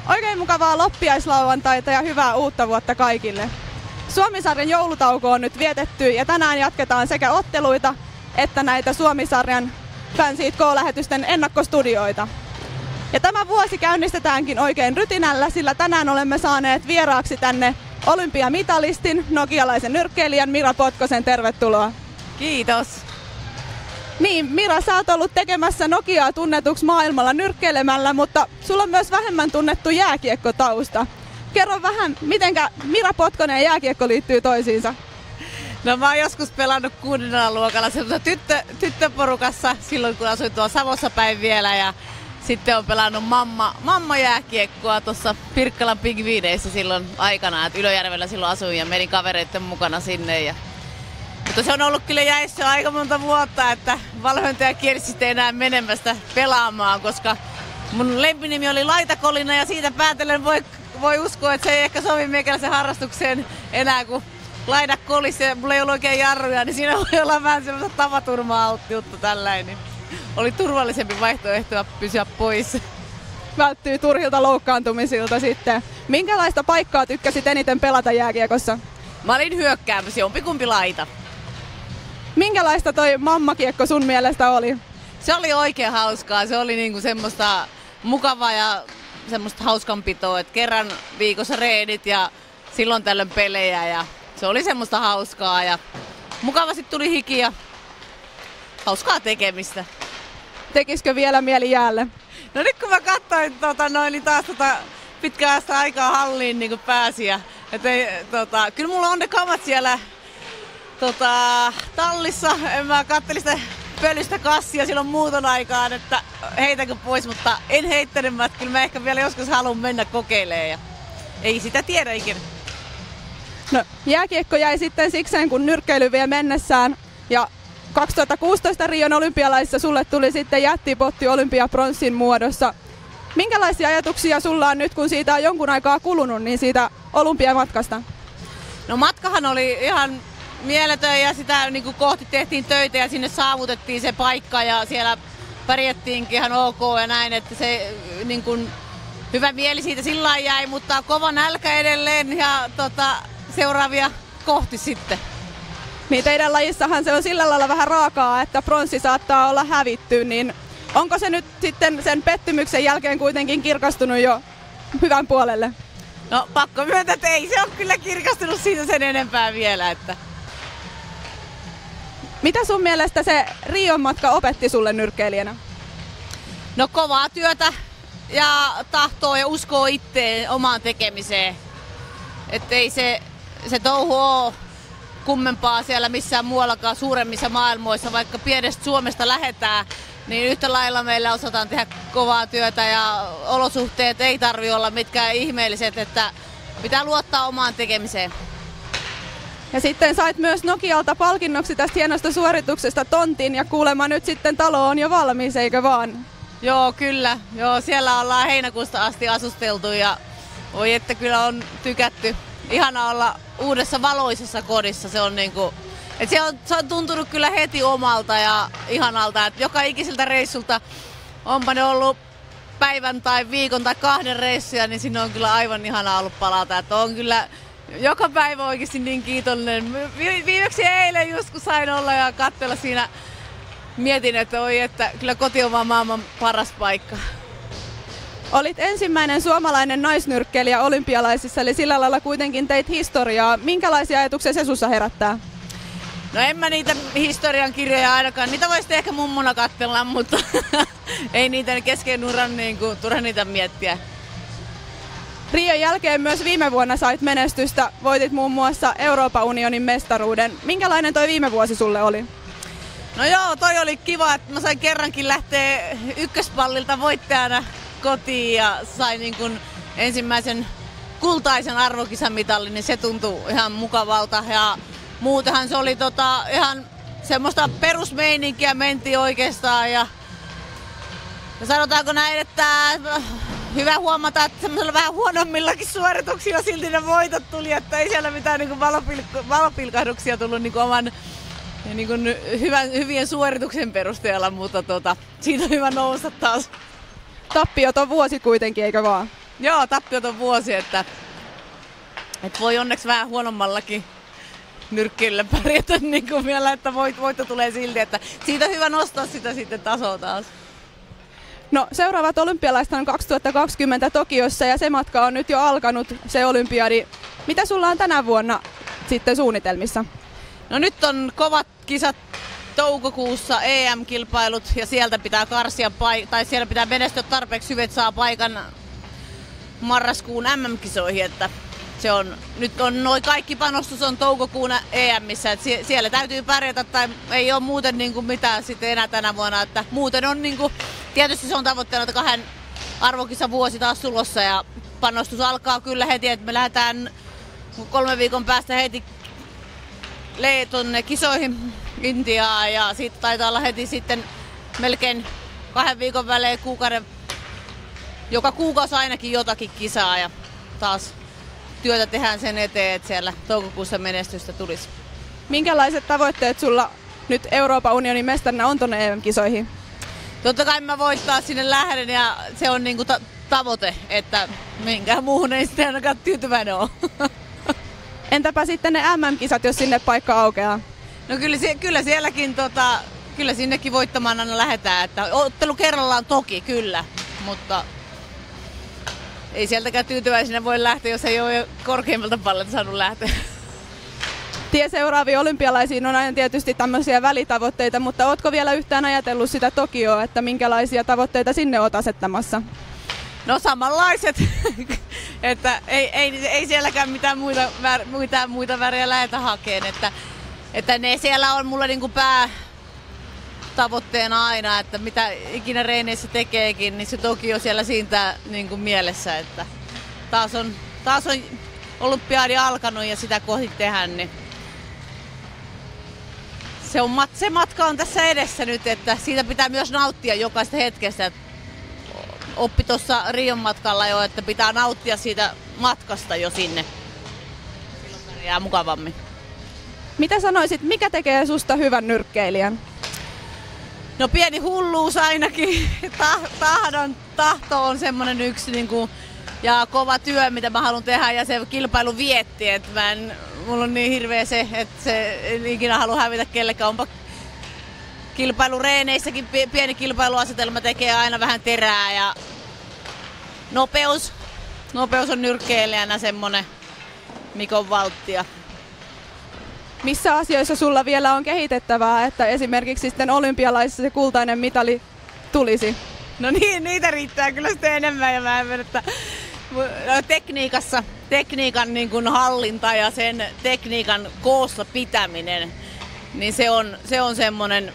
Oikein mukavaa loppiaislauantaita ja hyvää uutta vuotta kaikille. Suomi-sarjan joulutauko on nyt vietetty ja tänään jatketaan sekä otteluita että näitä Suomi-sarjan Fancy K-lähetysten ennakkostudioita. Ja tämä vuosi käynnistetäänkin oikein rytinällä, sillä tänään olemme saaneet vieraaksi tänne olympiamitalistin, nokialaisen nyrkkeilijän Mira Potkosen. Tervetuloa. Kiitos. Niin, Mira, sä oot ollut tekemässä Nokiaa tunnetuksi maailmalla nyrkkeilemällä, mutta sulla on myös vähemmän tunnettu jääkiekkotausta. Kerro vähän, mitenkä Mira Potkonen ja jääkiekko liittyy toisiinsa? No mä oon joskus pelannut 6. luokalla semmoisessa tyttöporukassa silloin, kun asuin tuolla Savossa päin vielä. Ja sitten on pelannut mamma jääkiekkoa tuossa Pirkkalan Pingviineissä silloin aikanaan. Et Ylöjärvellä silloin asuin ja menin kavereiden mukana sinne. Mutta se on ollut kyllä jäissä aika monta vuotta, että valmentaja kiersi sitten enää menemästä pelaamaan, koska mun lempinimi oli Laitakolina ja siitä päätellen voi uskoa, että se ei ehkä sovi meikäläisen harrastukseen enää, kun laita kolisi ja mulla ei ollut oikein jarruja, niin siinä voi olla vähän semmoista tapaturma-alttiutta tällainen. Niin oli turvallisempi vaihtoehto pysyä pois. Välttyy turhilta loukkaantumisilta sitten. Minkälaista paikkaa tykkäsit eniten pelata jääkiekossa? Mä olin hyökkäämässä, jompikumpi laita. Minkälaista toi mammakiekko sun mielestä oli? Se oli oikein hauskaa. Se oli niinku semmoista mukavaa ja semmoista hauskanpitoa, että kerran viikossa reenit ja silloin tällöin pelejä ja se oli semmoista hauskaa ja mukavasti tuli hiki ja hauskaa tekemistä. Tekisikö vielä mieli jäälle? No nyt kun mä katsoin niin taas pitkästä aikaa halliin niin pääsi ja kyllä mulla on ne kamat siellä tallissa. Mä kattelin sitä pölystä kassia silloin muuton aikaan, että heitänkö pois, mutta en heittänyt, että kyllä mä ehkä vielä joskus haluan mennä kokeilemaan ja ei sitä tiedä ikinä. No, jääkiekko jäi sitten sikseen, kun nyrkkeily vie mennessään ja 2016 Rion olympialaisissa sulle tuli sitten jättipotti olympiapronssin muodossa. Minkälaisia ajatuksia sulla on nyt, kun siitä on jonkun aikaa kulunut, niin siitä olympiamatkasta? No matkahan oli ihan mieletön ja sitä niin kuin kohti tehtiin töitä ja sinne saavutettiin se paikka ja siellä pärjättiinkin ihan ok ja näin, että se niin kuin, hyvä mieli siitä sillä jäi, mutta kova nälkä edelleen ja seuraavia kohti sitten. Niin teidän lajissahan se on sillä lailla vähän raakaa, että pronssi saattaa olla hävitty, niin onko se nyt sitten sen pettymyksen jälkeen kuitenkin kirkastunut jo hyvän puolelle? No pakko myöntää, että ei se ole kyllä kirkastunut siitä sen enempää vielä. Että. Mitä sun mielestä se Rion matka opetti sulle nyrkkeilijänä? No kovaa työtä ja tahtoa ja uskoa itteen omaan tekemiseen. Että ei se touhu ole kummempaa siellä missään muuallakaan suuremmissa maailmoissa, vaikka pienestä Suomesta lähdetään, niin yhtä lailla meillä osataan tehdä kovaa työtä ja olosuhteet ei tarvitse olla mitkään ihmeelliset, että pitää luottaa omaan tekemiseen. Ja sitten sait myös Nokialta palkinnoksi tästä hienosta suorituksesta tontin ja kuulemma nyt sitten talo on jo valmis, eikö vaan? Joo, kyllä. Joo, siellä ollaan heinäkuusta asti asusteltu ja voi että kyllä on tykätty. Ihana olla uudessa valoisessa kodissa. Se on niinku, se on tuntunut kyllä heti omalta ja ihanalta. Et joka ikiseltä reissulta, onpa ne ollut päivän tai viikon tai 2 reissuja, niin sinne on kyllä aivan ihanaa ollut palata. Et on kyllä joka päivä oikeasti niin kiitollinen. Viimeksi eilen just kun sain olla ja katsella siinä, mietin, että kyllä koti on vaan maailman paras paikka. Olit ensimmäinen suomalainen naisnyrkkeilijä olympialaisissa, eli sillä lailla kuitenkin teit historiaa. Minkälaisia ajatuksia se sussa herättää? No en mä niitä historian kirjoja ainakaan. Niitä voisi ehkä mummona katsella, mutta ei niitä kesken uran turha niitä miettiä. Rion jälkeen myös viime vuonna sait menestystä. Voitit muun muassa Euroopan unionin mestaruuden. Minkälainen toi viime vuosi sulle oli? No joo, toi oli kiva, että mä sain kerrankin lähteä ykköspallilta voittajana kotiin ja sain niin kuin ensimmäisen kultaisen arvokisamitalin, niin se tuntui ihan mukavalta ja muutenhan se oli ihan semmoista perusmeininkiä mentiin oikeastaan ja sanotaanko näin, että hyvä huomata, että semmoisella vähän huonommillakin suorituksilla silti ne voitot tuli, että ei siellä mitään niin valopilkahduksia tullut niin oman niin hyvien suorituksen perusteella, mutta siitä on hyvä nousta taas. Tappiot on vuosi kuitenkin, eikö vaan? Joo, tappioton vuosi, että voi onneksi vähän huonommallakin nyrkkeilyllä pärjätä niin kuin vielä, että voitto tulee silti, että siitä on hyvä nostaa sitä sitten tasoa taas. No, seuraavat olympialaiset on 2020 Tokiossa ja se matka on nyt jo alkanut, se olympiadi. Mitä sulla on tänä vuonna sitten suunnitelmissa? No nyt on kovat kisat toukokuussa, EM-kilpailut ja sieltä pitää karsia tai siellä pitää menestyä tarpeeksi hyvin, että saa paikan marraskuun MM-kisoihin, että nyt on noi kaikki panostus on toukokuun EM:issä, että siellä täytyy pärjätä tai ei ole muuten niin kuin mitään sitten enää tänä vuonna, että muuten on niin kuin, tietysti se on tavoitteena, että 2 arvokisan vuosi taas tulossa ja panostus alkaa kyllä heti, että me lähdetään 3 viikon päästä heti tuonne kisoihin Intiaan ja siitä taitaa olla heti sitten melkein 2 viikon välein joka kuukausi ainakin jotakin kisaa ja taas työtä tehdään sen eteen, että siellä toukokuussa menestystä tulisi. Minkälaiset tavoitteet sulla nyt Euroopan unionin mestarina on tuonne EM-kisoihin? Totta kai mä voittaa sinne lähden ja se on niinku tavoite, että minkään muuhun ei sitten ainakaan tyytyväinen ole. Entäpä sitten ne MM-kisat, jos sinne paikka aukeaa? No kyllä sielläkin, kyllä sinnekin voittamaan aina lähdetään, että ottelu kerrallaan toki kyllä, mutta ei sieltäkään tyytyväisenä voi lähteä, jos ei ole korkeimmalta pallilta saanut lähteä. Tie seuraaviin olympialaisiin on aina tietysti tämmöisiä välitavoitteita, mutta ootko vielä yhtään ajatellut sitä Tokioa, että minkälaisia tavoitteita sinne oot asettamassa? No samanlaiset, että ei sielläkään mitään muita värejä lähdetä hakemaan, että ne siellä on mulla niinku päätavoitteena aina, että mitä ikinä reeneissä tekeekin, niin se Tokio siellä siitä niinku mielessä, että taas on olympiadi alkanut ja sitä kohti tehdään, niin se matka on tässä edessä nyt, että siitä pitää myös nauttia jokaista hetkestä. Oppi tuossa Rion matkalla jo, että pitää nauttia siitä matkasta jo sinne. Silloin pärjää mukavammin. Mitä sanoisit, mikä tekee susta hyvän nyrkkeilijän? No pieni hulluus ainakin. Tahto on semmonen yksi niinku, ja kova työ, mitä mä haluan tehdä ja se kilpailu vietti. Että mulla on niin hirveä se, että se en ikinä halua hävitä kellekään. Onpa kilpailureeneissäkin pieni kilpailuasetelma tekee aina vähän terää ja nopeus on nyrkkeilijänä semmonen Mikon valttia. Missä asioissa sulla vielä on kehitettävää, että esimerkiksi sitten olympialaisissa se kultainen mitali tulisi? No niin, niitä riittää kyllä sitten enemmän ja vähemmän, että tekniikan niin kuin hallinta ja sen tekniikan koossa pitäminen, niin se on semmonen,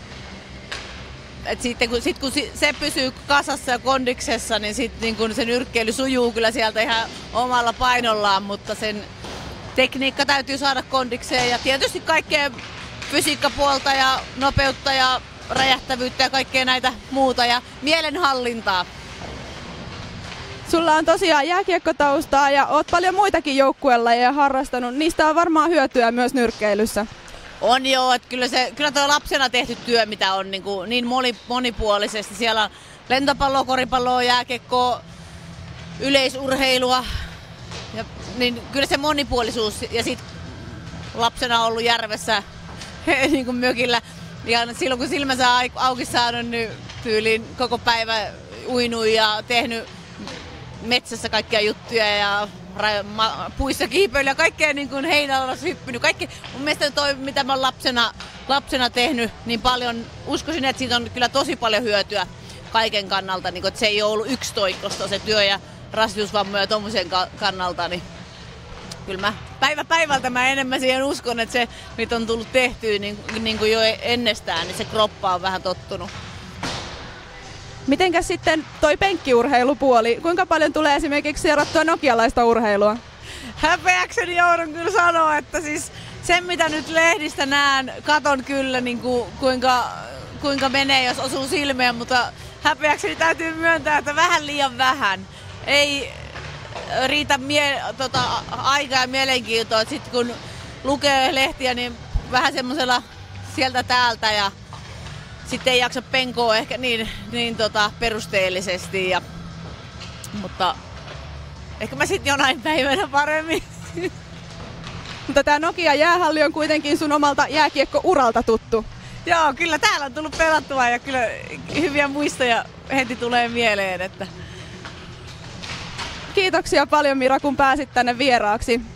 että sitten kun se pysyy kasassa ja kondiksessa, niin sitten niin kun se nyrkkeily sujuu kyllä sieltä ihan omalla painollaan, mutta sen tekniikka täytyy saada kondikseen ja tietysti kaikkea fysiikkapuolta ja nopeutta ja räjähtävyyttä ja kaikkea näitä muuta ja mielenhallintaa. Sulla on tosiaan jääkiekkotaustaa ja oot paljon muitakin joukkuelajeja harrastanut. Niistä on varmaan hyötyä myös nyrkkeilyssä. On joo, että kyllä tuo lapsena tehty työ, mitä on niin monipuolisesti. Siellä on lentopalloa, koripalloa, jääkiekkoa, yleisurheilua. Ja, niin kyllä se monipuolisuus ja sit lapsena on ollut järvessä niin kuin mökillä. Ja silloin kun silmänsä auki saanut, niin tyyliin koko päivä uinut ja tehnyt metsässä kaikkia juttuja ja puissa kiipeilyä ja kaikkea niin kuin heinällä hyppynyt. Kaikki mun mielestä toi, mitä mä oon lapsena tehnyt niin paljon, uskoisin, että siitä on kyllä tosi paljon hyötyä kaiken kannalta. Niin kuin, että se ei ole ollut yksitoikkoista se työ ja rasitusvammoja tommosen kannalta. Niin kyllä mä päivältä mä enemmän siihen uskon, että se mitä on tullut tehtyä niin kuin jo ennestään, niin se kroppa on vähän tottunut. Mitenkäs sitten toi penkkiurheilupuoli? Kuinka paljon tulee esimerkiksi seurattua nokialaista urheilua? Häpeäkseni joudun kyllä sanoa, että siis sen mitä nyt lehdistä näen, katon kyllä niin kuinka menee, jos osuu silmeen, mutta häpeäkseni täytyy myöntää, että vähän liian vähän. Ei riitä aikaa ja mielenkiintoa, että sitten kun lukee lehtiä, niin vähän semmosella sieltä täältä ja sitten ei jaksa penkoa ehkä niin perusteellisesti, mutta ehkä mä sitten jonain päivänä paremmin. Mutta tää Nokia jäähalli on kuitenkin sun omalta jääkiekkouralta tuttu. Joo, kyllä täällä on tullut pelattua ja kyllä hyviä muistoja heti tulee mieleen. Että... Kiitoksia paljon Mira, kun pääsit tänne vieraaksi.